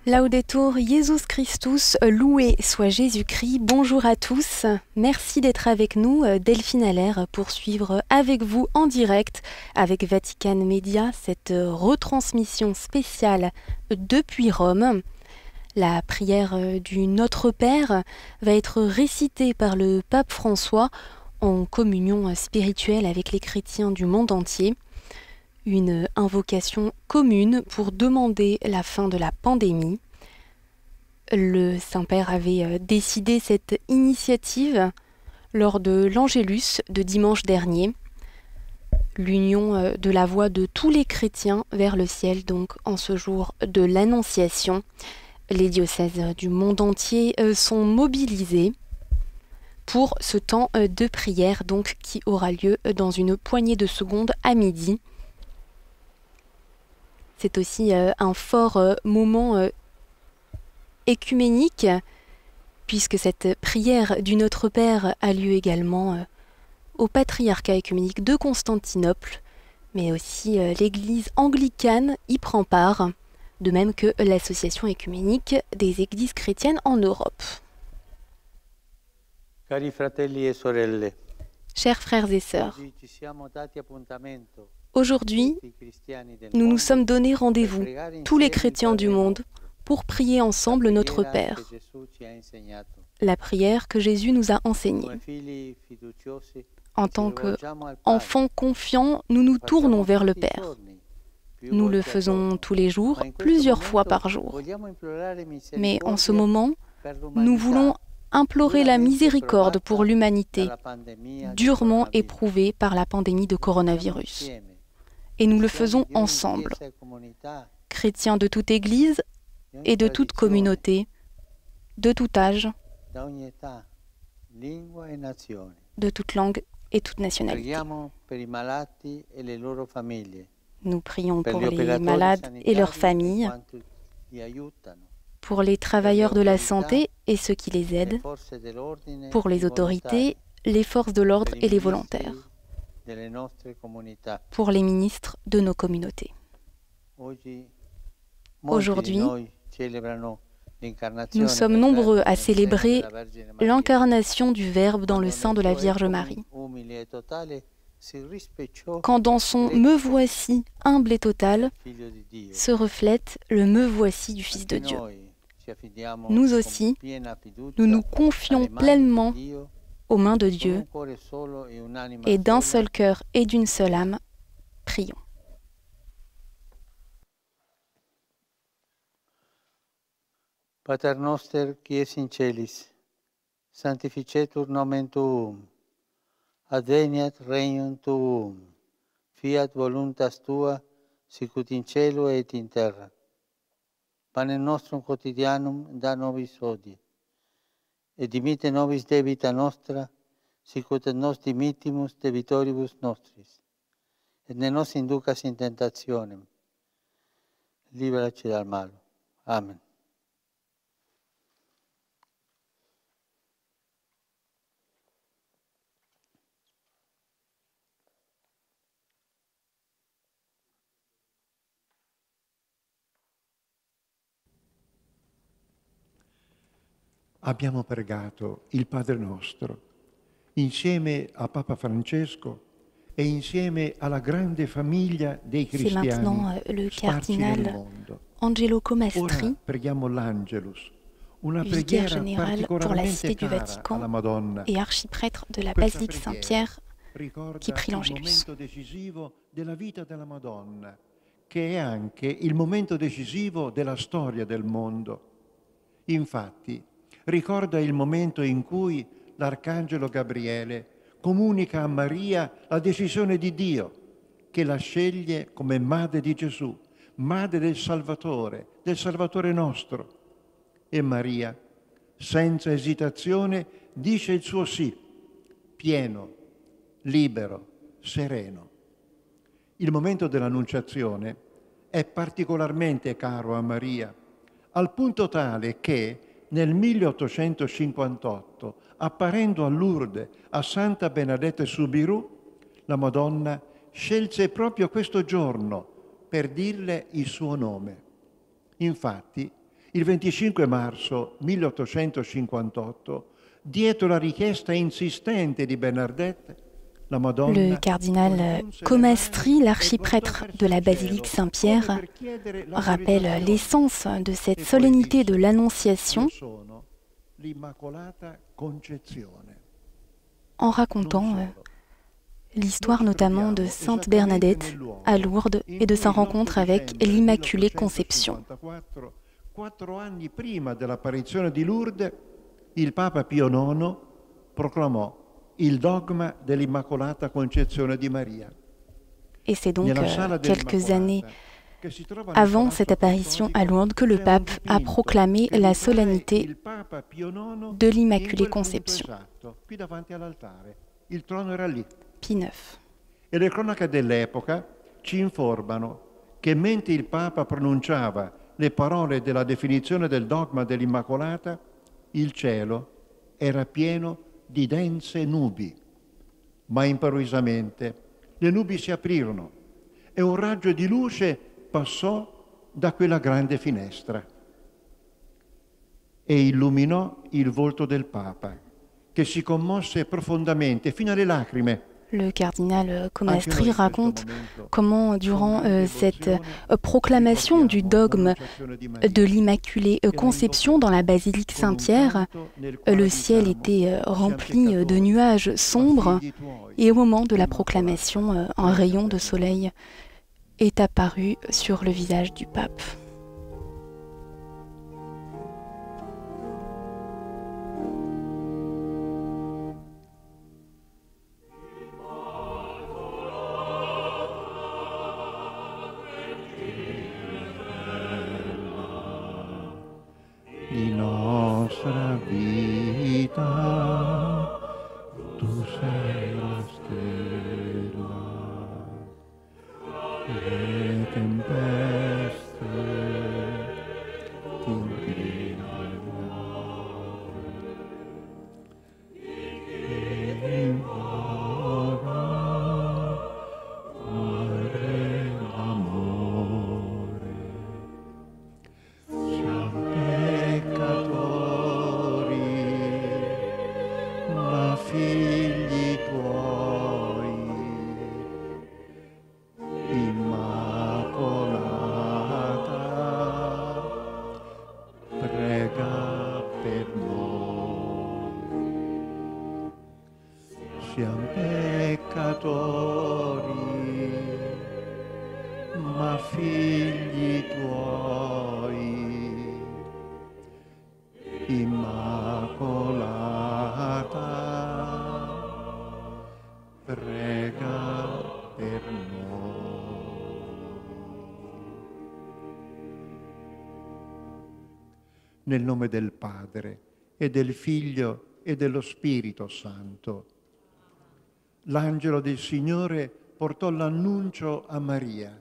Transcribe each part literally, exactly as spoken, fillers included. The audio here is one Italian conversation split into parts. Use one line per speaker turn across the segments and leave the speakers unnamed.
Laudetur Jesus Christus, loué soit Jésus-Christ. Bonjour à tous, merci d'être avec nous. Delphine Allaire pour suivre avec vous en direct avec Vatican Media cette retransmission spéciale depuis Rome. La prière du Notre Père va être récitée par le pape François en communion spirituelle avec les chrétiens du monde entier. Une invocation commune pour demander la fin de la pandémie. Le Saint-Père avait décidé cette initiative lors de l'Angélus de dimanche dernier. L'union de la voix de tous les chrétiens vers le ciel, donc en ce jour de l'Annonciation. Les diocèses du monde entier sont mobilisés pour ce temps de prière donc, qui aura lieu dans une poignée de secondes à midi. C'est aussi euh, un fort euh, moment euh, écuménique, puisque cette prière du Notre Père a lieu également euh, au patriarcat écuménique de Constantinople, mais aussi euh, l'Église anglicane y prend part, de même que l'Association écuménique des Églises chrétiennes en Europe.
Cari fratelli e sorelle,
chers frères et sœurs, aujourd'hui, nous nous sommes donné rendez-vous, tous les chrétiens du monde, pour prier ensemble notre Père, la prière que Jésus nous a enseignée. En tant qu'enfants confiants, nous nous tournons vers le Père. Nous le faisons tous les jours, plusieurs fois par jour. Mais en ce moment, nous voulons implorer la miséricorde pour l'humanité, durement éprouvée par la pandémie de coronavirus. Et nous le faisons ensemble, chrétiens de toute Église et de toute communauté, de tout âge, de toute langue et toute nationalité. Nous prions pour les malades et leurs familles, pour les travailleurs de la santé et ceux qui les aident, pour les autorités, les forces de l'ordre et les volontaires, pour les ministres de nos communautés. Aujourd'hui, nous sommes nombreux à célébrer l'incarnation du Verbe dans le sein de la Vierge Marie. Quand dans son « me voici » humble et total se reflète le « me voici » du Fils de Dieu. Nous aussi, nous nous confions pleinement aux mains de Dieu et d'un seul cœur et d'une seule âme, prions.
Pater noster qui es in celis, sanctificetur nomen tuum, adveniat regnum tuum, fiat voluntas tua, sicut in cielo et in terra. Panem nostrum quotidianum da nobis hodie, et dimitte nobis debita nostra, sicut et nos dimittimus debitoribus nostris, et ne nos inducas in tentationem, liberaci dal malo. Amen.
Abbiamo pregato il Padre nostro insieme a Papa Francesco e insieme alla grande famiglia dei cristiani.
C'est maintenant le cardinal Angelo Comastri,
preghiamo l'Angelus, una
vicaire
preghiera
général pour la Cité du
cara
Vatican
alla Madonna.
et archiprêtre de la Basilique Saint-Pierre, qui prie
il
l'Angélus.
momento decisivo della vita della Madonna, che è anche il momento decisivo della storia del mondo. Infatti, ricorda il momento in cui l'Arcangelo Gabriele comunica a Maria la decisione di Dio, che la sceglie come madre di Gesù, madre del Salvatore, del Salvatore nostro. E Maria, senza esitazione, dice il suo sì, pieno, libero, sereno. Il momento dell'Annunciazione è particolarmente caro a Maria, al punto tale che nel milleottocentocinquantotto, apparendo a Lourdes a Santa Bernadette Soubirous, la Madonna scelse proprio questo giorno per dirle il suo nome. Infatti, Il venticinque marzo milleottocentocinquantotto, dietro la richiesta insistente di Bernadette, la Madonna,
Le cardinal Comastri, l'archiprêtre de la basilique Saint-Pierre, rappelle l'essence de cette solennité de l'Annonciation en racontant euh, l'histoire notamment de Sainte Bernadette à Lourdes et de sa rencontre avec l'Immaculée Conception.
Quattro anni prima dell'apparizione di Lourdes, il Papa Pio nono proclamò il dogma dell'Immacolata Concezione di Maria.
Et c'est donc euh, quelques années avant cette apparition à Lourdes que le pape a proclamé la solennité de l'Immaculée Conception. Pie neuf.
E le cronache dell'epoca ci informano che mentre il Papa pronunciava le parole della definizione del dogma dell'Immacolata, il cielo era pieno di dense nubi, ma improvvisamente le nubi si aprirono e un raggio di luce passò da quella grande finestra e illuminò il volto del Papa, che si commosse profondamente fino alle lacrime.
Le cardinal Comastri raconte comment, durant euh, cette euh, proclamation du dogme de l'Immaculée Conception dans la basilique Saint-Pierre, euh, le ciel était euh, rempli de nuages sombres et au moment de la proclamation, euh, un rayon de soleil est apparu sur le visage du pape.
Di nostra vita, tu sei la stella, le tempeste ti invidiano, e ora, madre d'amore, siamo peccatori, ma figli tuoi, Immacolata, prega per noi. Siamo peccatori, ma figli tuoi, Immacolata, prega per noi. Nel nome del Padre e del Figlio e dello Spirito Santo. L'angelo del Signore portò l'annuncio a Maria.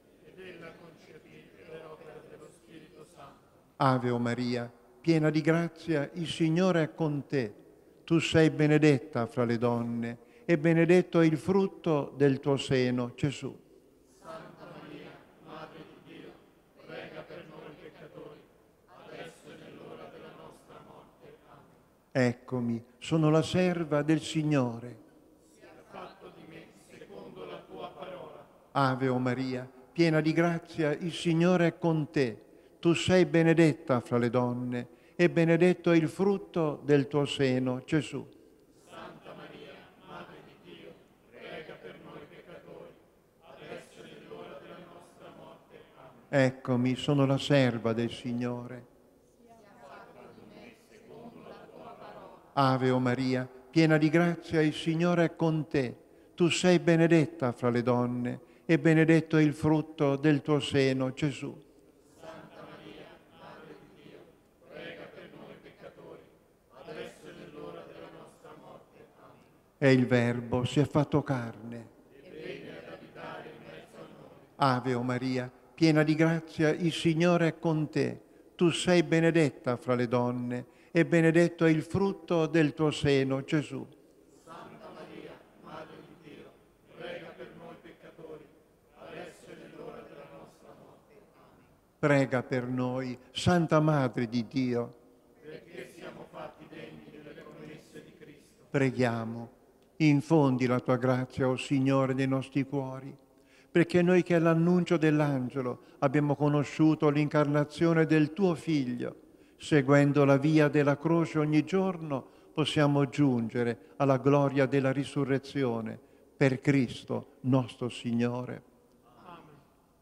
Ave o Maria, piena di grazia, il Signore è con te. Tu sei benedetta fra le donne e benedetto è il frutto del tuo seno, Gesù.
Santa Maria, Madre di Dio, prega per noi peccatori, adesso è nell'ora della nostra morte. Amen.
Eccomi, sono la serva del Signore.
Sia fatto di me secondo la tua parola.
Ave o Maria, piena di grazia, il Signore è con te. Tu sei benedetta fra le donne e benedetto è il frutto del tuo seno, Gesù.
Santa Maria, Madre di Dio, prega per noi peccatori, adesso è nell'ora della nostra morte. Amen.
Eccomi, sono la serva del Signore. Ave o Maria, piena di grazia, il Signore è con te. Tu sei benedetta fra le donne e benedetto è il frutto del tuo seno, Gesù. E il Verbo si è fatto carne.
E viene ad abitare in mezzo a noi.
Ave o Maria, piena di grazia, il Signore è con te. Tu sei benedetta fra le donne e benedetto è il frutto del tuo seno, Gesù.
Santa Maria, Madre di Dio, prega per noi peccatori, adesso è nell'ora della nostra morte. Amen.
prega per noi. Santa Madre di Dio,
perché siamo fatti degni delle promesse di Cristo.
Preghiamo, infondi la tua grazia, o Signore, nei nostri cuori, perché noi che all'annuncio dell'angelo abbiamo conosciuto l'incarnazione del tuo Figlio, seguendo la via della croce ogni giorno, possiamo giungere alla gloria della risurrezione per Cristo nostro Signore.
Amen.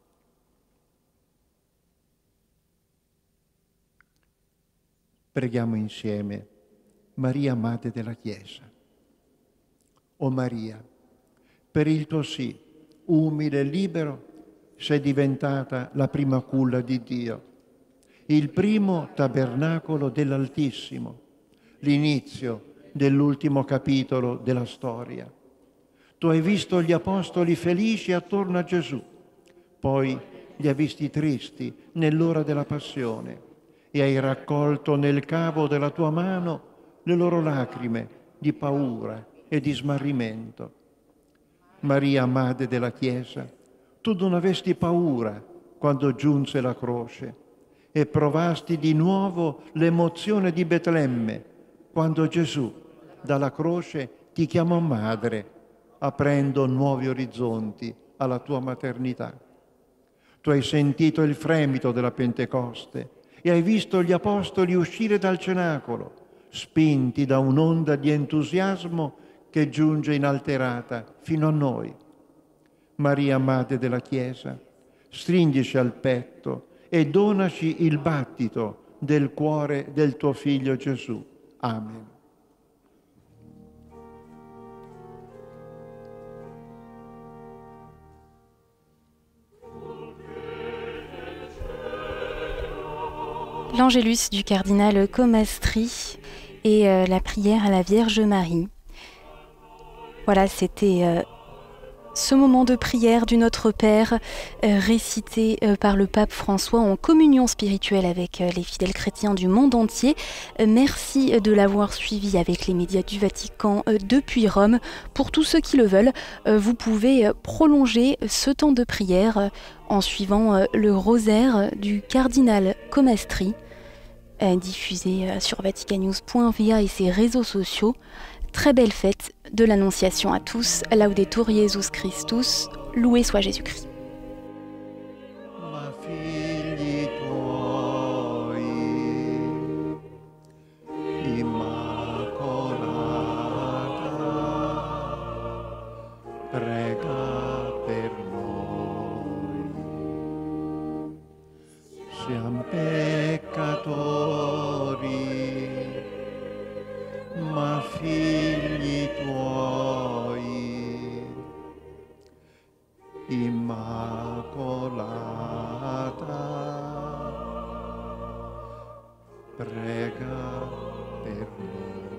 Preghiamo insieme Maria, Madre della Chiesa. O Maria, per il tuo sì, umile e libero, sei diventata la prima culla di Dio, il primo tabernacolo dell'Altissimo, l'inizio dell'ultimo capitolo della storia. Tu hai visto gli apostoli felici attorno a Gesù, poi li hai visti tristi nell'ora della passione e hai raccolto nel cavo della tua mano le loro lacrime di paura e di smarrimento. Maria, Madre della Chiesa, tu non avesti paura quando giunse la croce e provasti di nuovo l'emozione di Betlemme quando Gesù dalla croce ti chiamò madre, aprendo nuovi orizzonti alla tua maternità. Tu hai sentito il fremito della Pentecoste e hai visto gli apostoli uscire dal cenacolo, spinti da un'onda di entusiasmo che giunge inalterata fino a noi. Maria, Madre della Chiesa, stringici al petto e donaci il battito del cuore del tuo Figlio Gesù. Amen.
L'Angélus du cardinal Comastri et euh, la prière à la Vierge Marie. Voilà, c'était euh, ce moment de prière du Notre Père euh, récité euh, par le pape François en communion spirituelle avec euh, les fidèles chrétiens du monde entier. Euh, merci de l'avoir suivi avec les médias du Vatican euh, depuis Rome. Pour tous ceux qui le veulent, euh, vous pouvez euh, prolonger ce temps de prière euh, en suivant euh, le rosaire du cardinal Comastri, euh, diffusé euh, sur vaticanews point v a et ses réseaux sociaux. Très belle fête de l'Annonciation à tous. Laudetur Jesus Christus. Loué soit Jésus-Christ.
Ma figli tuoi, Immacolata, prega per noi. Siamo peccatori, ma figli tuoi, Immacolata, prega per noi.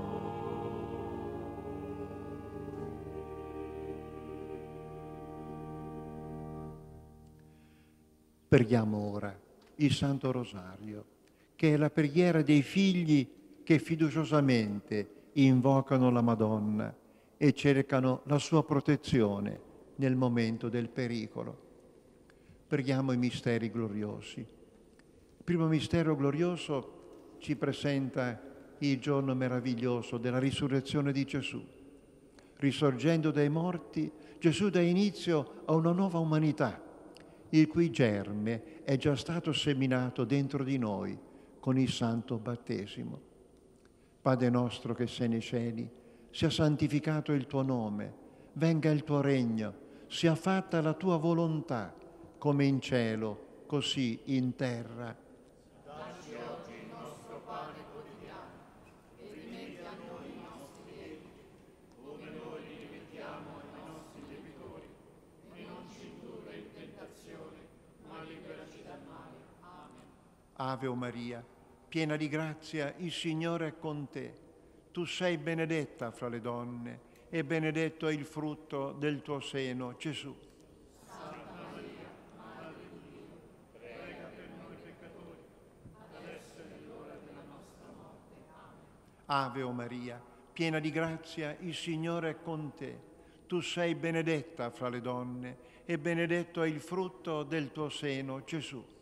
Preghiamo ora il Santo Rosario, che è la preghiera dei figli che fiduciosamente invocano la Madonna e cercano la sua protezione nel momento del pericolo. Preghiamo i misteri gloriosi. Il primo mistero glorioso ci presenta il giorno meraviglioso della risurrezione di Gesù. Risorgendo dai morti, Gesù dà inizio a una nuova umanità, il cui germe è già stato seminato dentro di noi con il santo battesimo. Padre nostro che sei nei cieli, sia santificato il tuo nome, venga il tuo regno, sia fatta la tua volontà, come in cielo, così in terra.
Dacci oggi il nostro pane quotidiano e rimetti a noi i nostri debiti, come noi li rimettiamo ai nostri debitori, e non ci indurre in tentazione, ma liberaci dal male. Amen.
Ave o Maria, piena di grazia, il Signore è con te. Tu sei benedetta fra le donne e benedetto è il frutto del tuo seno, Gesù.
Santa Maria, Madre di Dio, prega per noi peccatori, adesso è l'ora della nostra morte. Amen.
Ave o Maria, piena di grazia, il Signore è con te. Tu sei benedetta fra le donne e benedetto è il frutto del tuo seno, Gesù.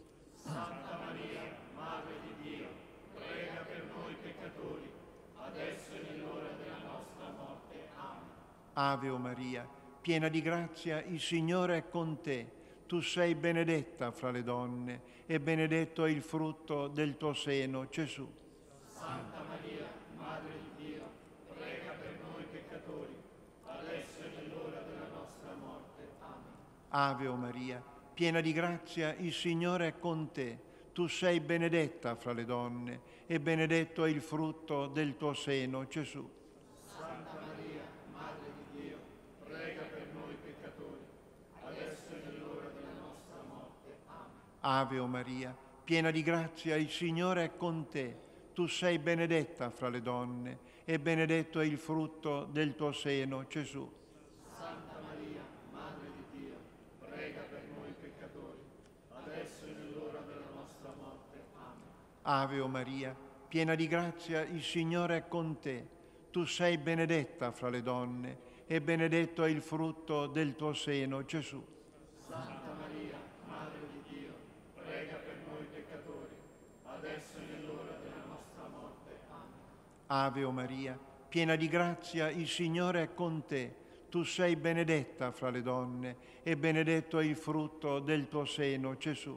Santa Maria, Madre di Dio, prega per noi peccatori, adesso e nell'ora della nostra morte. Amen.
Ave o Maria, piena di grazia, il Signore è con te. Tu sei benedetta fra le donne e benedetto è il frutto del tuo seno, Gesù.
Santa Maria, Madre di Dio, prega per noi peccatori, adesso e nell'ora della nostra morte. Amen.
Ave o Maria, piena di grazia, il Signore è con te. Tu sei benedetta fra le donne e benedetto è il frutto del tuo seno, Gesù.
Santa Maria, Madre di Dio, prega per noi peccatori, adesso e nell'ora della nostra morte. Amen.
Ave o Maria, piena di grazia, il Signore è con te. Tu sei benedetta fra le donne e benedetto è il frutto del tuo seno, Gesù.
Santa Maria, Madre di Dio, prega per noi peccatori, adesso e nell'ora della nostra morte. Amen.
Ave o Maria, piena di grazia, il Signore è con te. Tu sei benedetta fra le donne e benedetto è il frutto del tuo seno, Gesù.
Santa Maria, Madre di Dio, prega per noi peccatori, adesso e nell'ora della nostra morte. Amen.
Ave o Maria, piena di grazia, il Signore è con te. Tu sei benedetta fra le donne e benedetto è il frutto del tuo seno, Gesù.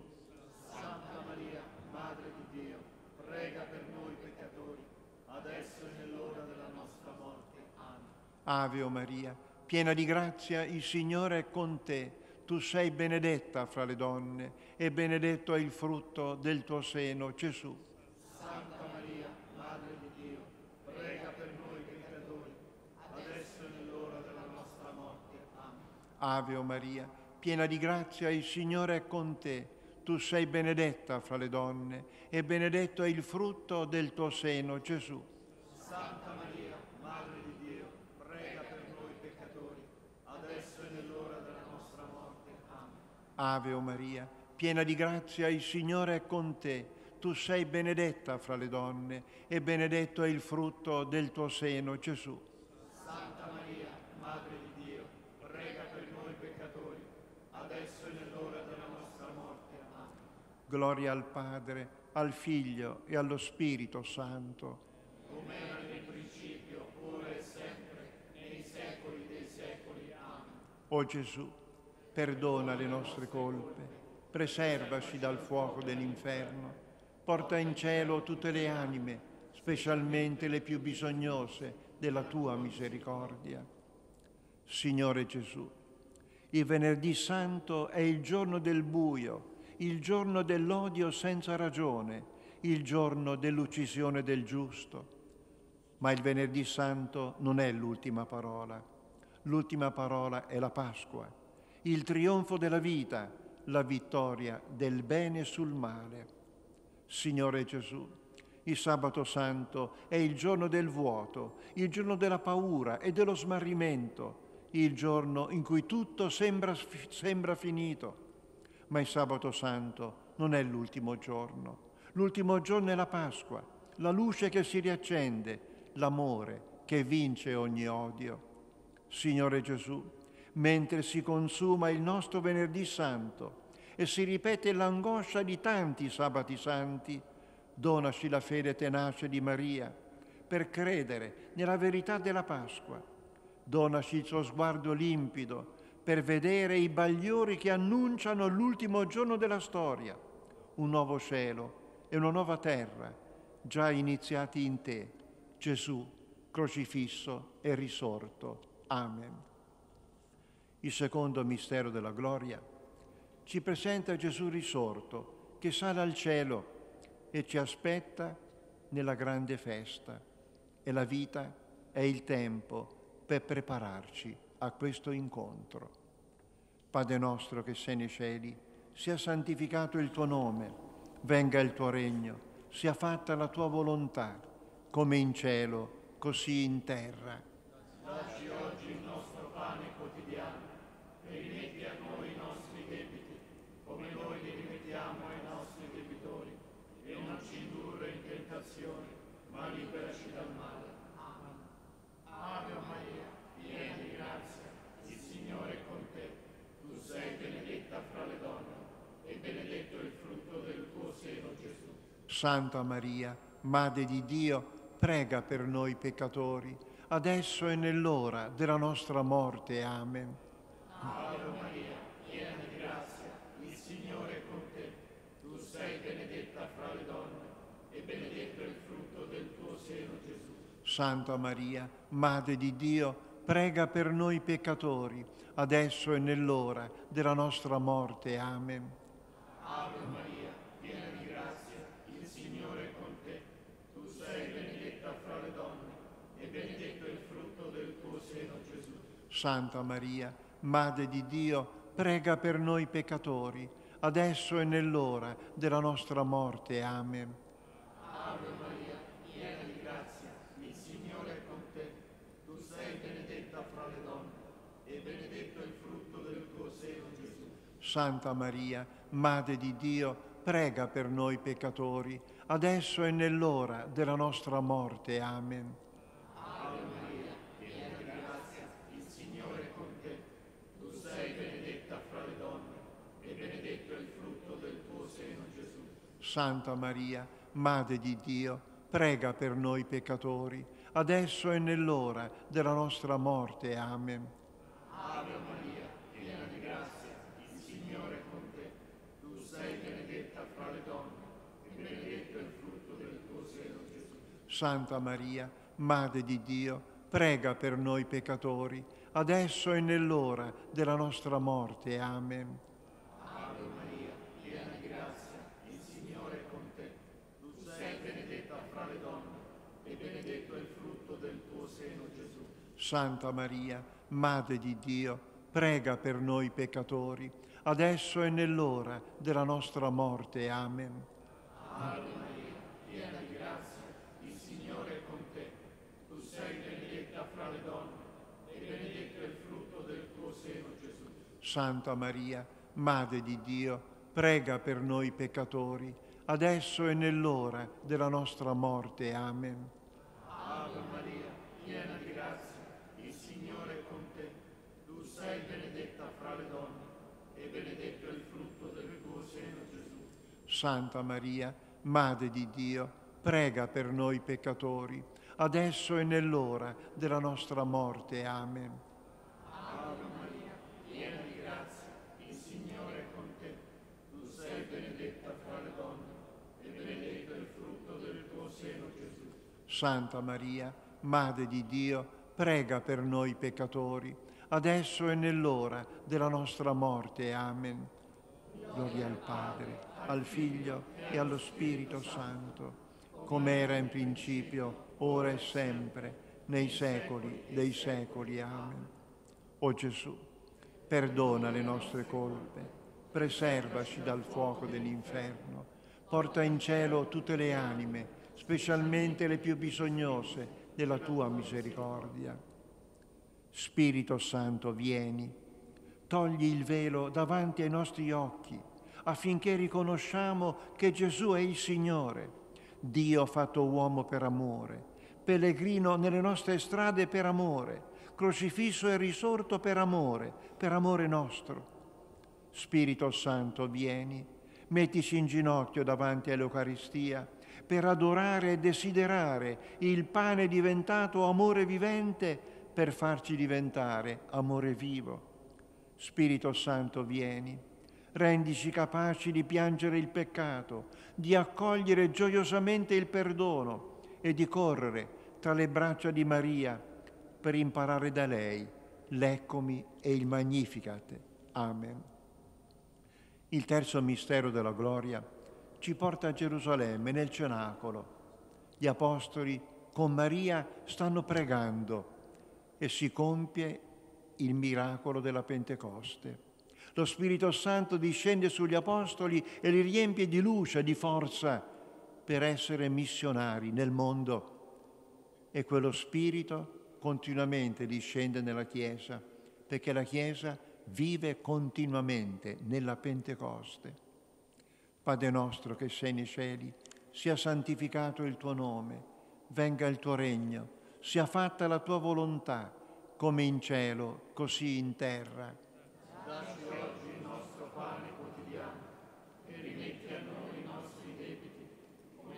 Santa Maria, Madre di Dio, prega per noi peccatori, adesso e nell'ora della nostra morte. Amen.
Ave o Maria, piena di grazia, il Signore è con te. Tu sei benedetta fra le donne e benedetto è il frutto del tuo seno, Gesù.
Santa Maria, Madre di Dio, prega per noi peccatori, adesso e nell'ora della nostra morte. Amen.
Ave o Maria, piena di grazia, il Signore è con te. Tu sei benedetta fra le donne e benedetto è il frutto del tuo seno, Gesù.
Santa Maria, Madre di Dio, prega per noi peccatori, adesso e nell'ora della nostra morte. Amen.
Ave o Maria, piena di grazia, il Signore è con te. Tu sei benedetta fra le donne e benedetto è il frutto del tuo seno, Gesù.
Santa Maria, Madre di Dio, prega per noi peccatori, adesso e nell'ora della nostra morte. Amen.
Gloria al Padre, al Figlio e allo Spirito Santo.
Come era nel principio, ora e sempre, nei secoli dei secoli. Amen.
O Gesù, perdona le nostre colpe, preservaci dal fuoco dell'inferno, porta in cielo tutte le anime, specialmente le più bisognose della tua misericordia. Signore Gesù, il venerdì santo è il giorno del buio, il giorno dell'odio senza ragione, il giorno dell'uccisione del giusto. Ma il venerdì santo non è l'ultima parola. L'ultima parola è la Pasqua, il trionfo della vita, la vittoria del bene sul male. Signore Gesù, il sabato santo è il giorno del vuoto, il giorno della paura e dello smarrimento, il giorno in cui tutto sembra, sembra finito. Ma il sabato santo non è l'ultimo giorno. L'ultimo giorno è la Pasqua, la luce che si riaccende, l'amore che vince ogni odio. Signore Gesù, mentre si consuma il nostro venerdì santo e si ripete l'angoscia di tanti sabati santi, donaci la fede tenace di Maria per credere nella verità della Pasqua. Donaci il suo sguardo limpido per vedere i bagliori che annunciano l'ultimo giorno della storia, un nuovo cielo e una nuova terra, già iniziati in te, Gesù, crocifisso e risorto. Amen. Il secondo mistero della gloria ci presenta Gesù risorto che sale al cielo e ci aspetta nella grande festa. E la vita è il tempo per prepararci a questo incontro. Padre nostro che sei nei cieli, sia santificato il tuo nome, venga il tuo regno, sia fatta la tua volontà, come in cielo, così in terra.
Dacci oggi il nostro pane quotidiano e rimetti a noi i nostri debiti, come noi li rimettiamo ai nostri debitori, e non ci indurre in tentazione, ma liberaci dal male. Amen. Ave Maria, piena di grazia, il Signore è con te. Tu sei benedetta fra le donne, e benedetto il frutto del tuo
Santa Maria, Madre di Dio, prega per noi peccatori, adesso e nell'ora della nostra morte. Amen.
Ave Maria, piena di grazia, il Signore è con te. Tu sei benedetta fra le donne e benedetto è il frutto del tuo seno, Gesù.
Santa Maria, Madre di Dio, prega per noi peccatori, adesso e nell'ora della nostra morte. Amen.
Ave Maria, piena di grazia, il Signore è con te. Tu sei benedetta fra le donne e benedetto è il frutto del tuo seno, Gesù.
Santa Maria, Madre di Dio, prega per noi peccatori, adesso e nell'ora della nostra morte. Amen.
Ave Maria, piena di grazia, il Signore è con te. Tu sei benedetta fra le donne e benedetto è il frutto del tuo seno, Gesù.
Santa Maria, Madre di Dio, prega per noi peccatori, adesso e nell'ora della nostra morte. Amen.
Ave Maria, piena di grazia, il Signore è con te. Tu sei benedetta fra le donne e benedetto è il frutto del tuo seno, Gesù.
Santa Maria, Madre di Dio, prega per noi peccatori, adesso e nell'ora della nostra morte. Amen.
Ave Maria, piena di grazia, il Signore è con te. Tu sei benedetta fra le donne e benedetto è il frutto del tuo seno, Gesù.
Santa Maria, Madre di Dio, prega per noi peccatori, adesso e nell'ora della nostra morte. Amen.
Ave Maria, piena di grazia, il Signore è con te. Tu sei benedetta fra le donne e benedetto è il frutto del tuo seno, Gesù.
Santa Maria, Madre di Dio, prega per noi peccatori, adesso e nell'ora della nostra morte. Amen.
Ave Maria, piena di grazia, il Signore è con te. Tu sei benedetta fra le donne e benedetto è il frutto del tuo seno, Gesù.
Santa Maria, Madre di Dio, prega per noi peccatori, adesso e nell'ora della nostra morte. Amen.
Ave Maria, piena di grazia, il Signore è con te. Tu sei benedetta fra le donne e benedetto è il frutto del tuo seno, Gesù.
Santa Maria, Madre di Dio, prega per noi peccatori, adesso e nell'ora della nostra morte. Amen.
Ave Maria, piena di grazia, il Signore è con te. Tu sei benedetta fra le donne e benedetto è il frutto del tuo seno, Gesù.
Santa Maria, Madre di Dio, prega per noi peccatori, adesso e nell'ora della nostra morte. Amen. Gloria al Padre, al Figlio e allo Spirito Santo, come era in principio, ora e sempre, nei secoli dei secoli. Amen. O Gesù, perdona le nostre colpe, preservaci dal fuoco dell'inferno, porta in cielo tutte le anime, specialmente le più bisognose della tua misericordia. Spirito Santo, vieni, togli il velo davanti ai nostri occhi, affinché riconosciamo che Gesù è il Signore, Dio fatto uomo per amore, pellegrino nelle nostre strade per amore, crocifisso e risorto per amore, per amore nostro. Spirito Santo, vieni, mettici in ginocchio davanti all'Eucaristia per adorare e desiderare il pane diventato amore vivente per farci diventare amore vivo. Spirito Santo, vieni, rendici capaci di piangere il peccato, di accogliere gioiosamente il perdono e di correre tra le braccia di Maria per imparare da lei l'Eccomi e il Magnificat. Amen. Il terzo mistero della gloria ci porta a Gerusalemme, nel cenacolo. Gli apostoli con Maria stanno pregando e si compie il miracolo della Pentecoste. Lo Spirito Santo discende sugli apostoli e li riempie di luce, di forza per essere missionari nel mondo. E quello Spirito continuamente discende nella Chiesa, perché la Chiesa vive continuamente nella Pentecoste. Padre nostro che sei nei cieli, sia santificato il tuo nome, venga il tuo regno, sia fatta la tua volontà, come in cielo, così in terra.
Dacci oggi il nostro pane quotidiano e rimetti a noi i nostri debiti, come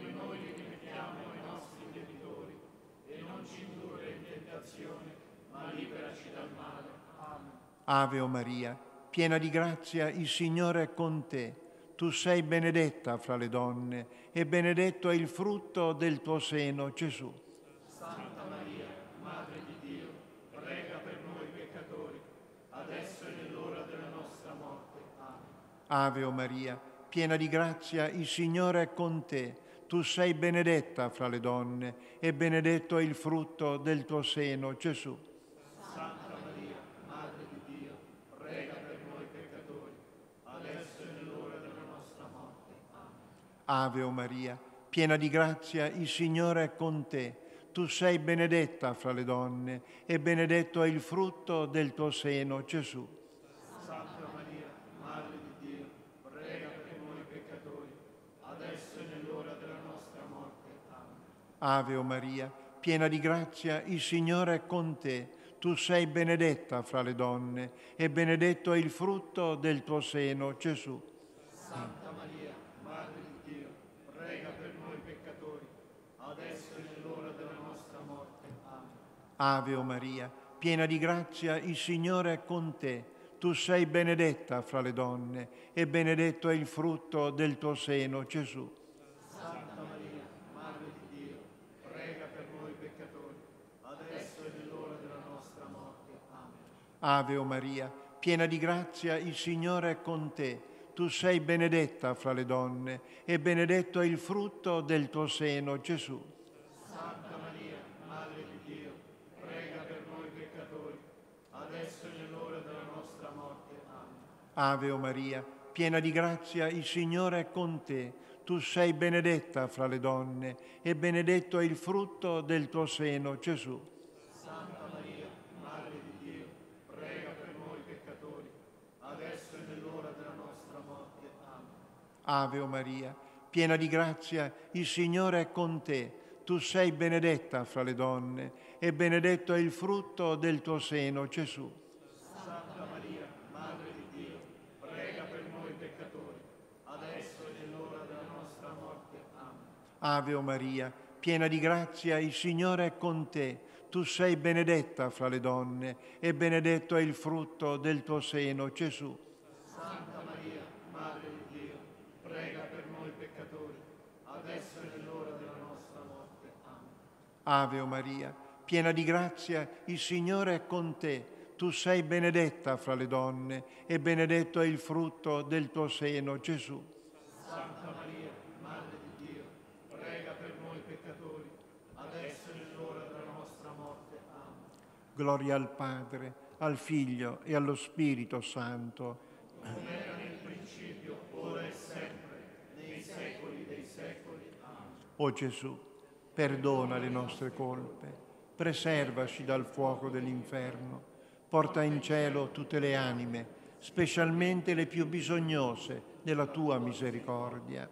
Ave Maria, piena di grazia, il Signore è con te. Tu sei benedetta fra le donne e benedetto è il frutto del tuo seno, Gesù.
Santa Maria, Madre di Dio, prega per noi peccatori, adesso e nell'ora della nostra morte. Amen.
Ave Maria, piena di grazia, il Signore è con te. Tu sei benedetta fra le donne e benedetto è il frutto del tuo seno, Gesù.
Santa Maria, Madre di Dio, prega per noi peccatori, adesso e nell'ora della nostra morte. Amen.
Ave Maria, piena di grazia, il Signore è con te. Tu sei benedetta fra le donne e benedetto è il frutto del tuo seno, Gesù.
Santa Maria, Madre di Dio, prega per noi peccatori, adesso e nell'ora della nostra morte. Amen.
Ave Maria, piena di grazia, il Signore è con te. Tu sei benedetta fra le donne e benedetto è il frutto del tuo seno, Gesù.
Santa Maria, Madre di Dio, prega per noi peccatori, adesso e nell'ora della nostra morte. Amen.
Ave Maria, piena di grazia, il Signore è con te. Tu sei benedetta fra le donne e benedetto è il frutto del tuo seno, Gesù.
Santa Maria, Madre di Dio, prega per noi peccatori, adesso e nell'ora della nostra morte. Amen.
Ave Maria, piena di grazia, il Signore è con te. Tu sei benedetta fra le donne e benedetto è il frutto del tuo seno, Gesù.
Santa Maria, Madre di Dio, prega per noi peccatori, adesso e nell'ora della nostra morte. Amen.
Ave Maria, piena di grazia, il Signore è con te. Tu sei benedetta fra le donne e benedetto è il frutto del tuo seno, Gesù.
Santa Maria, Madre di Dio, prega per noi peccatori, adesso e nell'ora della nostra morte. Amen.
Ave Maria, piena di grazia, il Signore è con te. Tu sei benedetta fra le donne e benedetto è il frutto del tuo seno, Gesù.
Santa Maria, Madre di Dio, prega per noi peccatori, adesso e nell'ora della nostra morte. Amen.
Ave Maria, piena di grazia, il Signore è con te. Tu sei benedetta fra le donne e benedetto è il frutto del tuo seno, Gesù.
Santa Maria, Madre di Dio, prega per noi peccatori, adesso e nell'ora della nostra morte. Amen.
Ave Maria, piena di grazia, il Signore è con te. Tu sei benedetta fra le donne e benedetto è il frutto del tuo seno, Gesù.
Santa Maria, Madre di Dio, prega per noi peccatori, adesso e nell'ora della nostra morte. Amen.
Gloria al Padre, al Figlio e allo Spirito Santo.
Come era nel principio, ora e sempre, nei secoli dei secoli. Amen.
O Gesù, perdona le nostre colpe, preservaci dal fuoco dell'inferno, porta in cielo tutte le anime, specialmente le più bisognose della tua misericordia.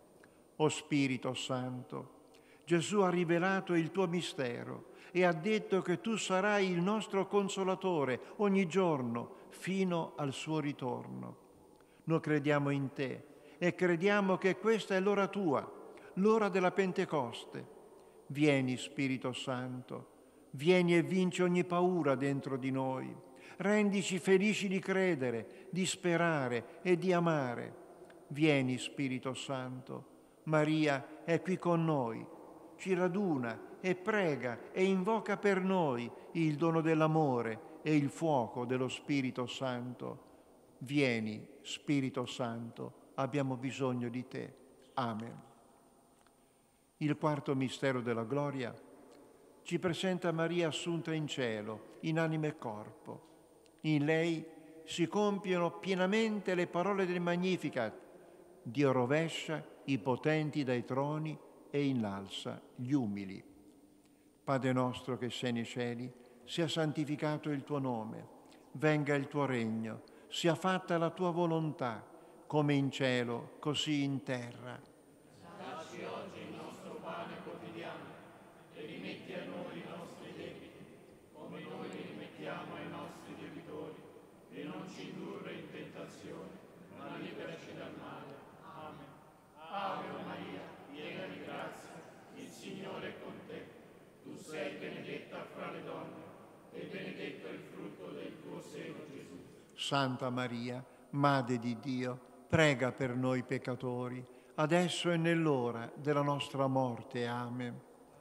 O Spirito Santo, Gesù ha rivelato il tuo mistero e ha detto che tu sarai il nostro consolatore ogni giorno fino al suo ritorno. Noi crediamo in te e crediamo che questa è l'ora tua, l'ora della Pentecoste. Vieni, Spirito Santo, vieni e vinci ogni paura dentro di noi. Rendici felici di credere, di sperare e di amare. Vieni, Spirito Santo. Maria è qui con noi, ci raduna e prega e invoca per noi il dono dell'amore e il fuoco dello Spirito Santo. Vieni, Spirito Santo, abbiamo bisogno di te. Amen. Il quarto mistero della gloria ci presenta Maria assunta in cielo, in anima e corpo. In lei si compiono pienamente le parole del Magnificat. Dio rovescia i potenti dai troni e innalza gli umili. Padre nostro che sei nei cieli, sia santificato il tuo nome, venga il tuo regno, sia fatta la tua volontà, come in cielo, così in terra.
Dacci oggi il nostro pane quotidiano e rimetti a noi i nostri debiti, come noi li rimettiamo ai nostri debitori, e non ci indurre in tentazione, ma liberaci dal male. Amen. Ave Maria, piena di grazia, il Signore è con te. Tu sei benedetta fra le donne, e benedetto è il frutto del tuo seno, Gesù.
Santa Maria, Madre di Dio, prega per noi peccatori, adesso e nell'ora della nostra morte. Amen.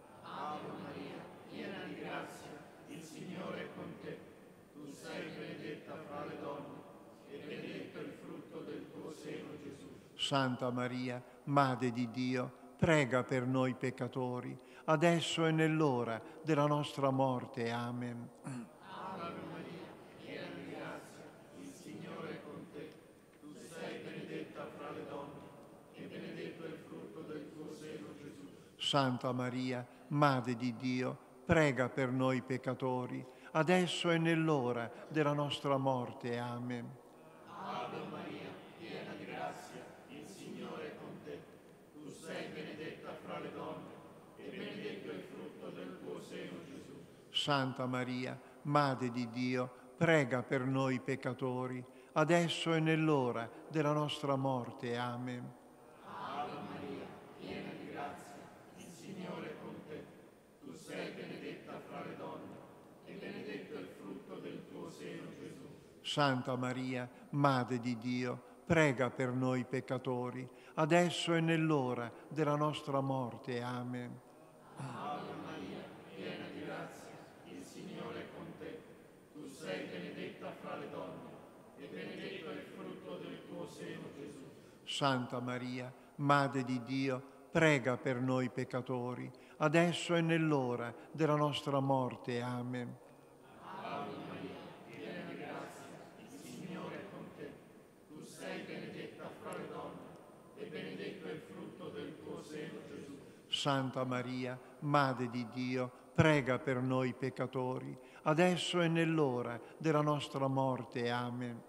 Ave Maria, piena di grazia, il Signore è con te. Tu sei benedetta fra le donne, e benedetto il frutto del tuo seno, Gesù.
Santa Maria, Madre di Dio, prega per noi peccatori, adesso e nell'ora della nostra morte. Amen.
Ave Maria, piena di grazia, il Signore è con te. Tu sei benedetta fra le donne, e benedetto il frutto del tuo seno, Gesù.
Santa Maria, Madre di Dio, prega per noi peccatori, adesso e nell'ora della nostra morte. Amen.
Ave Maria, piena di grazia, il Signore è con te. Tu sei benedetta fra le donne, e benedetto il frutto del tuo seno, Gesù.
Santa Maria, Madre di Dio, prega per noi peccatori, adesso e nell'ora della nostra morte. Amen.
Ave Maria, piena di grazia, il Signore è con te. Tu sei benedetta fra le donne, e benedetto il frutto del tuo seno, Gesù.
Santa Maria, Madre di Dio, prega per noi peccatori, adesso e nell'ora della nostra morte. Amen.
Ave Maria, piena di grazia, il Signore è con te. Tu sei benedetta fra le donne, e benedetto il frutto del tuo seno, Gesù.
Santa Maria, Madre di Dio, prega per noi peccatori, adesso e nell'ora della nostra morte. Amen.
Ave Maria, piena di grazia, il Signore è con te. Tu sei benedetta fra le donne, e benedetto il frutto del tuo seno, Gesù.
Santa Maria, Madre di Dio, prega per noi peccatori, adesso e nell'ora della nostra morte. Amen.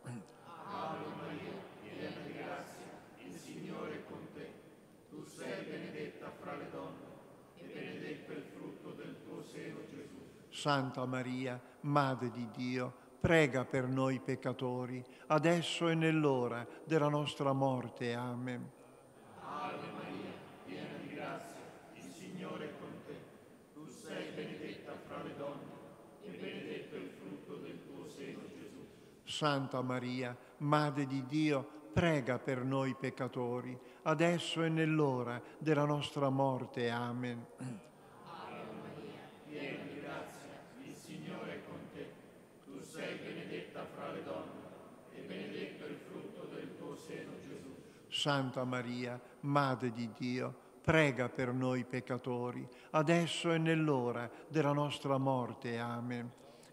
Ave Maria, piena di grazia, il Signore è con te. Tu sei benedetta fra le donne, e benedetto il frutto del tuo seno, Gesù.
Santa Maria, Madre di Dio, prega per noi peccatori, adesso e nell'ora della nostra morte. Amen.
Ave Maria, piena di grazia, il Signore è con te. Tu sei benedetta fra le donne, e benedetto il frutto del tuo seno, Gesù.
Santa Maria, Madre di Dio, prega per noi peccatori, adesso e nell'ora della nostra morte. Amen.
Ave Maria, piena di grazia, il Signore è con te. Tu sei benedetta fra le donne, e benedetto il frutto del tuo seno, Gesù.
Santa Maria, Madre di Dio, prega per noi peccatori, adesso e nell'ora della nostra morte. Amen.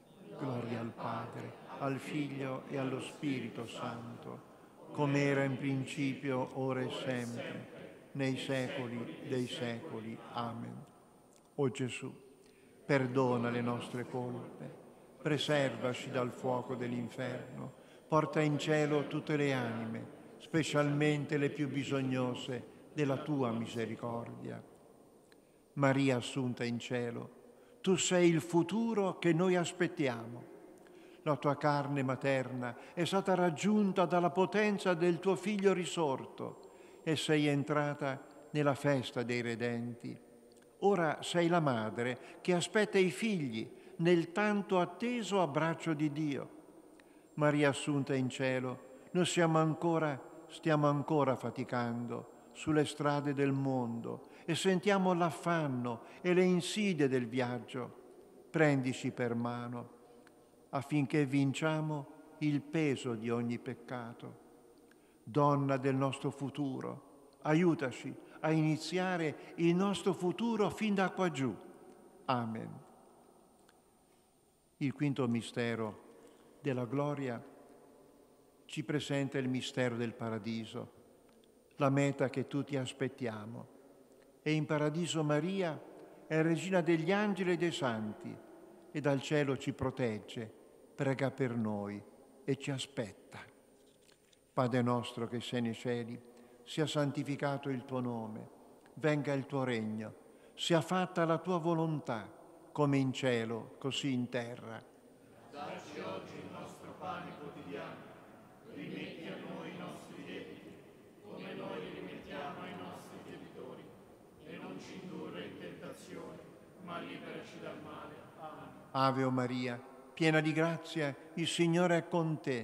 Gloria al Padre, al Figlio e allo Spirito Santo, come era in principio, ora e sempre, nei secoli dei secoli. Amen. O Gesù, perdona le nostre colpe, preservaci dal fuoco dell'inferno, porta in cielo tutte le anime, specialmente le più bisognose della tua misericordia. Maria assunta in cielo, tu sei il futuro che noi aspettiamo. La tua carne materna è stata raggiunta dalla potenza del tuo Figlio risorto e sei entrata nella festa dei redenti. Ora sei la madre che aspetta i figli nel tanto atteso abbraccio di Dio. Maria assunta in cielo, noi siamo ancora, stiamo ancora faticando sulle strade del mondo e sentiamo l'affanno e le insidie del viaggio. Prendici per mano affinché vinciamo il peso di ogni peccato. Donna del nostro futuro, aiutaci a iniziare il nostro futuro fin da qua giù. Amen. Il quinto mistero della gloria ci presenta il mistero del paradiso, la meta che tutti aspettiamo. E in paradiso Maria è regina degli angeli e dei santi e dal cielo ci protegge, prega per noi e ci aspetta. Padre nostro che sei nei cieli, sia santificato il tuo nome, venga il tuo regno, sia fatta la tua volontà, come in cielo, così in terra.
Dacci oggi il nostro pane quotidiano, rimetti a noi i nostri debiti, come noi li rimettiamo ai nostri debitori, e non ci indurre in tentazione, ma liberaci dal male. Amen.
Ave o Maria, piena di grazia, il Signore è con te.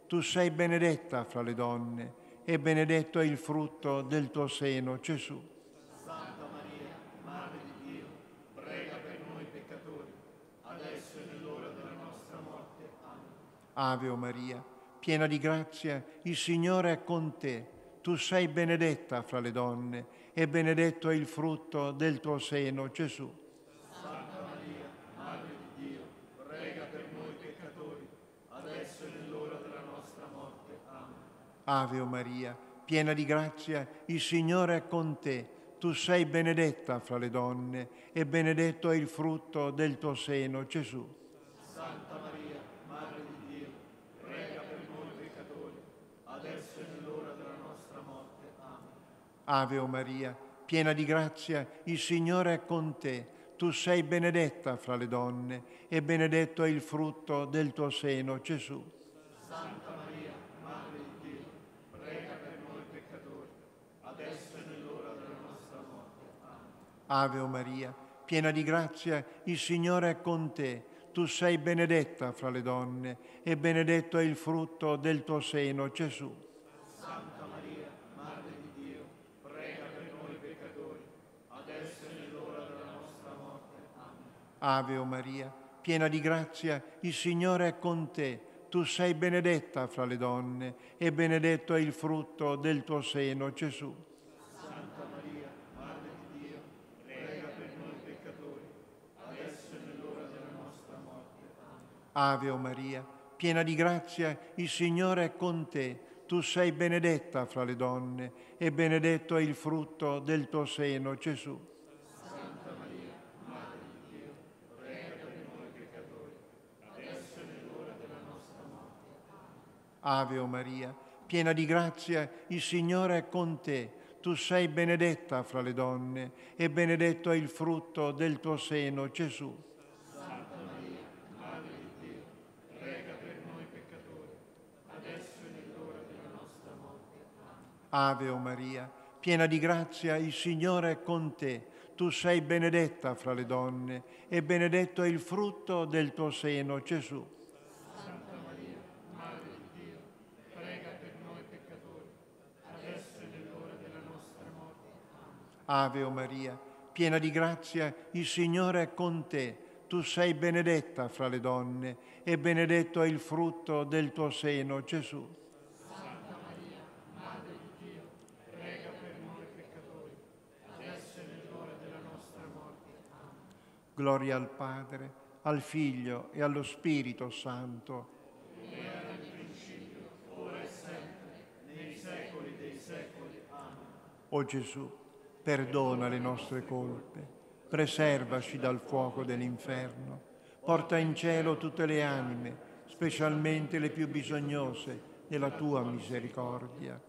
tu sei benedetta fra le donne e benedetto è il frutto del tuo seno, Gesù.
Santa Maria, Madre di Dio, prega per noi peccatori, adesso e nell'ora della nostra morte. Amen.
Ave Maria, piena di grazia, il Signore è con te. Tu sei benedetta fra le donne e benedetto è il frutto del tuo seno, Gesù.
Santa Maria, Madre di Dio, prega per noi peccatori, adesso e nell'ora della nostra morte. Amen.
Ave Maria, piena di grazia, il Signore è con te. Tu sei benedetta fra le donne e benedetto è il frutto del tuo seno, Gesù.
Santa Maria, Madre di Dio, prega per noi peccatori, adesso e nell'ora della nostra morte. Amen.
Ave Maria, piena di grazia, il Signore è con te. Tu sei benedetta fra le donne e benedetto è il frutto del tuo seno, Gesù.
Santa Maria, Madre di Dio, prega per noi peccatori, adesso e nell'ora della nostra morte. Amen.
Ave Maria, piena di grazia, il Signore è con te. Tu sei benedetta fra le donne e benedetto è il frutto del tuo seno, Gesù.
Santa Maria, Madre di Dio, prega per noi peccatori, adesso e nell'ora della nostra morte. Amen.
Ave Maria, piena di grazia, il Signore è con te. Tu sei benedetta fra le donne e benedetto è il frutto del tuo seno, Gesù.
Santa Maria, Madre di Dio, prega per noi peccatori, adesso e nell'ora della nostra morte. Amen.
Ave Maria, piena di grazia, il Signore è con te. Tu sei benedetta fra le donne e benedetto è il frutto del tuo seno, Gesù.
Santa Maria, Madre di Dio, prega per noi peccatori, adesso e nell'ora della nostra morte. Amen.
Ave Maria, piena di grazia, il Signore è con te. Tu sei benedetta fra le donne e benedetto è il frutto del tuo seno, Gesù.
Santa Maria, Madre di Dio, prega per noi peccatori, adesso e nell'ora della nostra morte. Amen.
Ave Maria, piena di grazia, il Signore è con te. Tu sei benedetta fra le donne e benedetto è il frutto del tuo seno, Gesù.
Santa Maria, Madre di Dio, prega per noi peccatori, adesso e nell'ora della nostra morte. Amen.
Ave Maria, piena di grazia, il Signore è con te. Tu sei benedetta fra le donne e benedetto è il frutto del tuo seno, Gesù.
Santa Maria, Madre di Dio, prega per noi peccatori, adesso e nell'ora della nostra morte. Amen.
Gloria al Padre, al Figlio e allo Spirito Santo.
Era nel principio, ora e sempre, nei secoli dei secoli. Amen.
O Gesù, perdona le nostre colpe, preservaci dal fuoco dell'inferno, porta in cielo tutte le anime, specialmente le più bisognose della tua misericordia.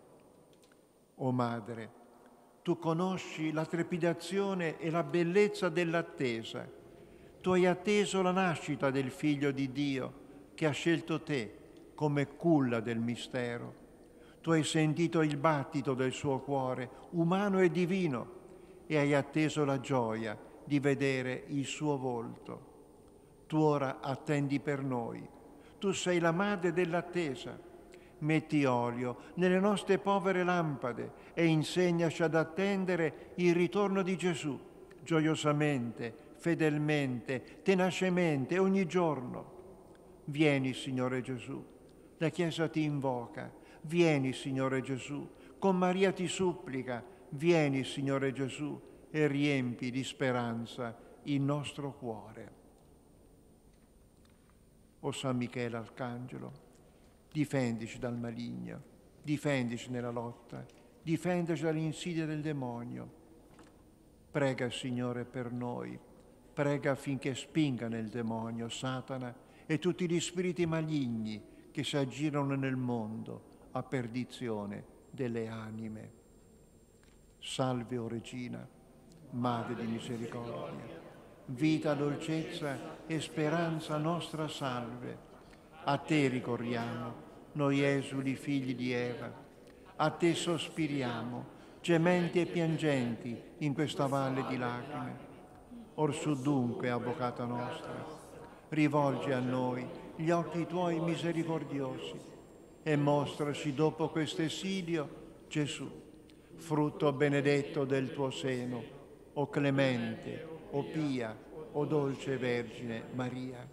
O Madre, tu conosci la trepidazione e la bellezza dell'attesa. Tu hai atteso la nascita del Figlio di Dio che ha scelto te come culla del mistero. Tu hai sentito il battito del suo cuore, umano e divino, e hai atteso la gioia di vedere il suo volto. Tu ora attendi per noi. Tu sei la madre dell'attesa. Metti olio nelle nostre povere lampade e insegnaci ad attendere il ritorno di Gesù, gioiosamente, fedelmente, tenacemente, ogni giorno. Vieni, Signore Gesù, la Chiesa ti invoca. Vieni, Signore Gesù, con Maria ti supplica. Vieni, Signore Gesù, e riempi di speranza il nostro cuore. O San Michele Arcangelo, difendici dal maligno, difendici nella lotta, difendici dalle insidie del demonio. Prega, Signore, per noi, prega affinché spinga nel demonio Satana e tutti gli spiriti maligni che si aggirano nel mondo a perdizione delle anime. Salve, o Regina, Madre di misericordia, vita, dolcezza e speranza nostra salve. A te ricorriamo, noi esuli figli di Eva, a te sospiriamo, gementi e piangenti in questa valle di lacrime. Orsù dunque, Avvocata nostra, rivolgi a noi gli occhi tuoi misericordiosi e mostraci dopo questo esilio Gesù, frutto benedetto del tuo seno, o clemente, o pia, o dolce Vergine Maria.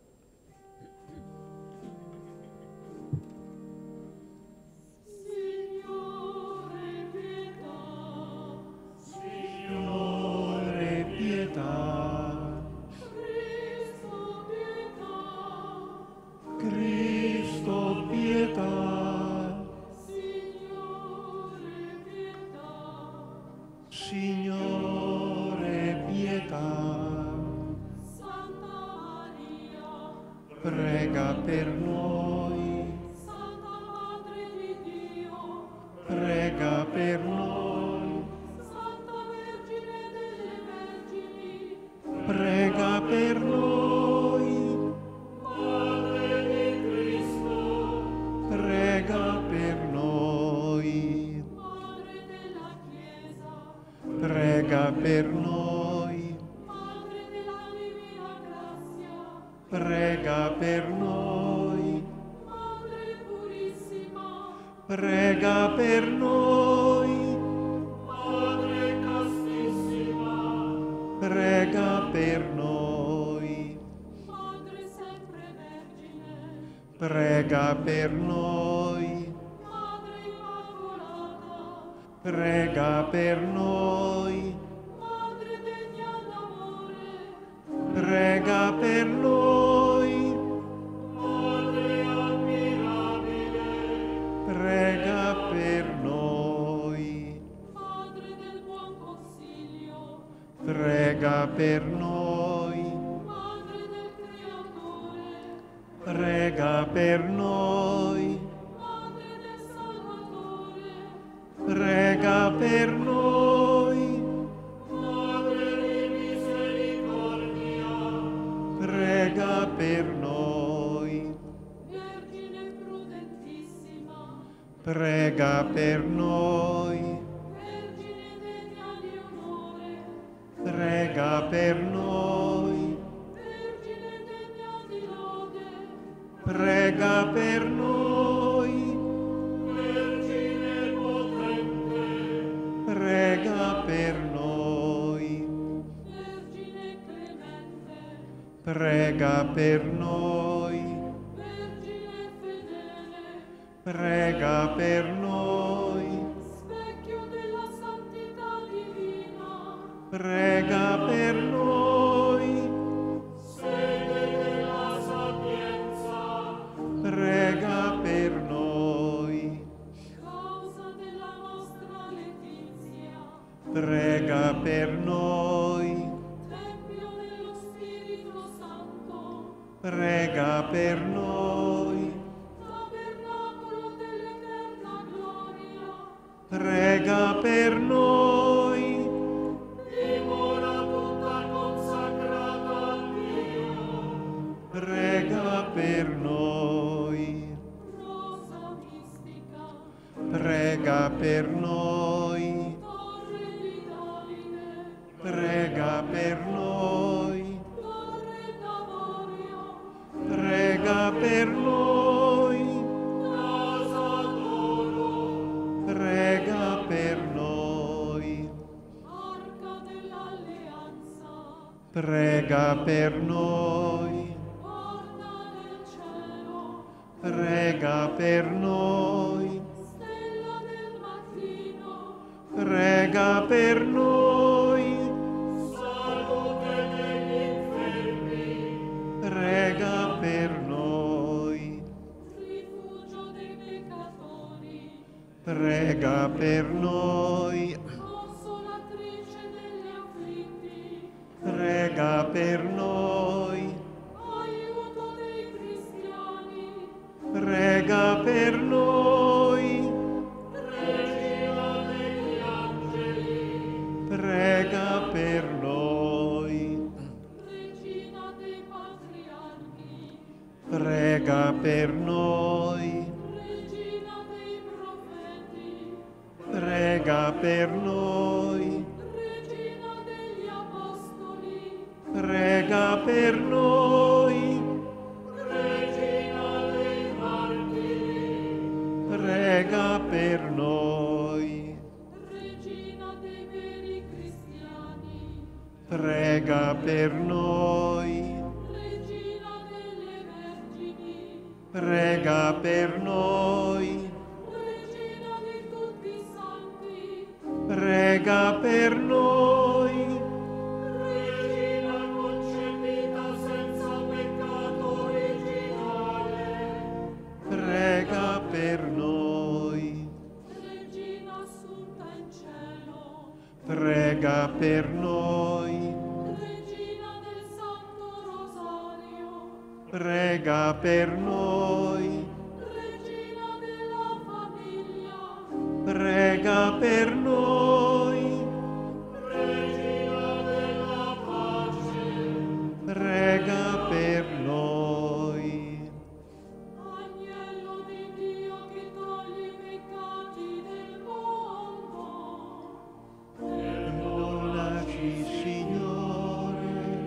Signore, pietà.
Santa Maria, prega per noi.
Santa Madre di Dio,
Prega per noi.
Santa Vergine delle Vergini,
Prega per noi.
Madre di Cristo,
Prega per noi.
Madre della Chiesa,
Prega per noi.
Madre della Divina Grazia,
Prega per noi.
Madre purissima,
Prega per noi.
Madre castissima,
Prega per noi.
Madre sempre Vergine,
Prega per noi.
Madre Immacolata,
Prega per noi.
Madre degna d'amore,
Prega per noi.
Madre ammirabile,
Prega per noi.
Madre del buon consiglio,
Prega per noi.
Madre del Creatore,
Prega per noi.
Madre del Salvatore,
Prega per noi.
Madre di misericordia,
Prega per noi.
Vergine prudentissima,
Prega per noi.
Vergine degna di onore,
Prega per noi.
Vergine degna di lode,
Prega per noi.
Vergine potente,
Prega per noi.
Vergine clemente,
Prega per noi.
Vergine fedele,
Prega per noi.
specchio della santità divina,
Prega per noi.
sede della sapienza,
Prega per noi.
causa della nostra letizia,
Prega per noi.
tempio dello Spirito Santo,
Prega per noi.
tabernacolo dell'eterna gloria,
Prega per noi.
dimora tutta consacrata a Dio,
Prega per noi.
rosa mistica,
Prega per noi.
torre di Davide,
Prega per noi.
torre d'avorio,
Prega per noi.
casa d'oro,
Prega per noi.
arca dell'alleanza,
Prega per noi.
porta del cielo,
Prega per noi.
stella del mattino,
Prega per noi.
salute degli infermi,
Prega per noi.
rifugio dei peccatori,
Prega per noi.
consolatrice degli afflitti,
Prega per noi.
aiuto dei cristiani,
Prega per noi.
regina degli angeli,
Prega per noi.
regina dei patriarchi,
Prega per noi.
regina dei profeti,
Prega per noi.
regina degli apostoli,
Prega per noi.
regina dei martiri,
prega per noi.
Regina delle Vergini,
Prega per noi.
Regina di tutti i santi,
Prega per noi.
Regina concepita senza peccato originale,
Prega per noi.
Regina assunta in cielo,
Prega per noi.
Regina del Santo Rosario,
Prega per noi.
Regina della famiglia,
Prega per noi.
Regina della pace,
Prega per noi.
Agnello di Dio che toglie i peccati del mondo,
Perdonaci, Signore.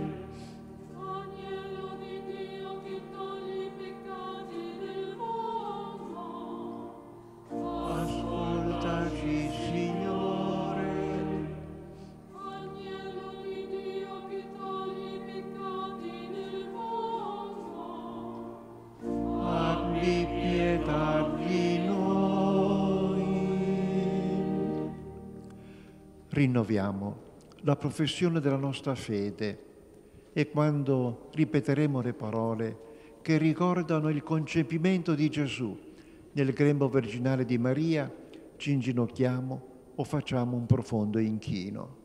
Agnello di Dio che toglie i peccati del mondo,
Ascoltaci, Signore.
Agnello di Dio che toglie i peccati del mondo,
Abbi pietà di noi. Rinnoviamo la professione della nostra fede e quando ripeteremo le parole che ricordano il concepimento di Gesù nel grembo virginale di Maria, ci inginocchiamo o facciamo un profondo inchino.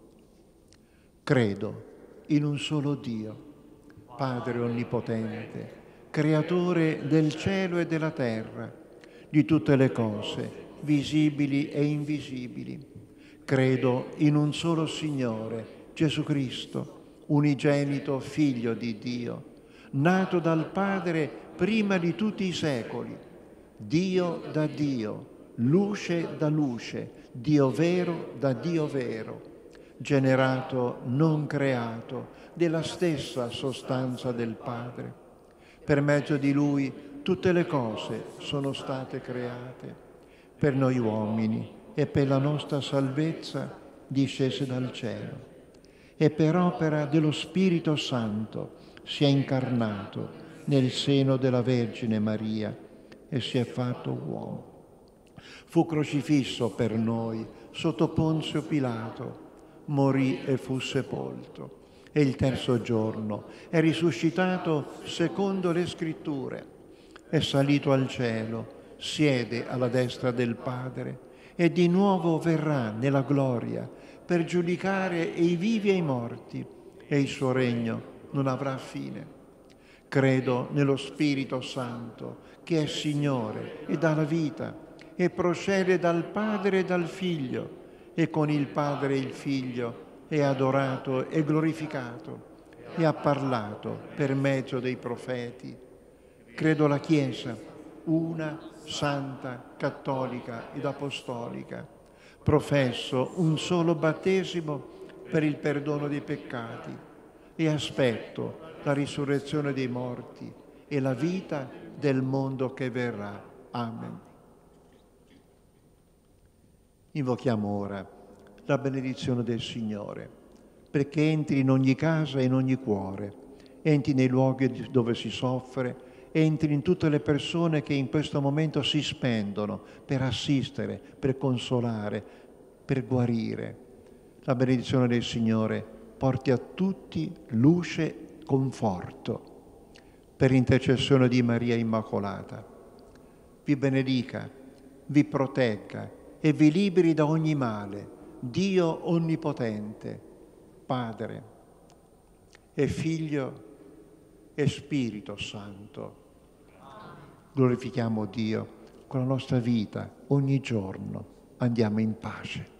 Credo in un solo Dio, Padre Onnipotente, Creatore del cielo e della terra, di tutte le cose, visibili e invisibili. Credo in un solo Signore, Gesù Cristo, unigenito Figlio di Dio, nato dal Padre prima di tutti i secoli, Dio da Dio, luce da luce, Dio vero da Dio vero, generato, non creato, della stessa sostanza del Padre. Per mezzo di Lui tutte le cose sono state create. Per noi uomini e per la nostra salvezza discese dal cielo. E per opera dello Spirito Santo si è incarnato nel seno della Vergine Maria e si è fatto uomo. Fu crocifisso per noi sotto Ponzio Pilato, morì e fu sepolto. E il terzo giorno è risuscitato secondo le Scritture, è salito al cielo, siede alla destra del Padre e di nuovo verrà nella gloria per giudicare i vivi e i morti, e il suo regno non avrà fine. Credo nello Spirito Santo, che è Signore e dà la vita, e procede dal Padre e dal Figlio, e con il Padre e il Figlio è adorato e glorificato, e ha parlato per mezzo dei profeti. Credo la Chiesa, una, santa, cattolica ed apostolica. Professo un solo battesimo per il perdono dei peccati e aspetto la risurrezione dei morti e la vita del mondo che verrà. Amen. Invochiamo ora la benedizione del Signore, perché entri in ogni casa e in ogni cuore, entri nei luoghi dove si soffre, entri in tutte le persone che in questo momento si spendono per assistere, per consolare, per guarire. La benedizione del Signore porti a tutti luce e conforto, per intercessione di Maria Immacolata. Vi benedica, vi protegga e vi liberi da ogni male, Dio Onnipotente, Padre e Figlio e Spirito Santo. Glorifichiamo Dio con la nostra vita ogni giorno. Andiamo in pace.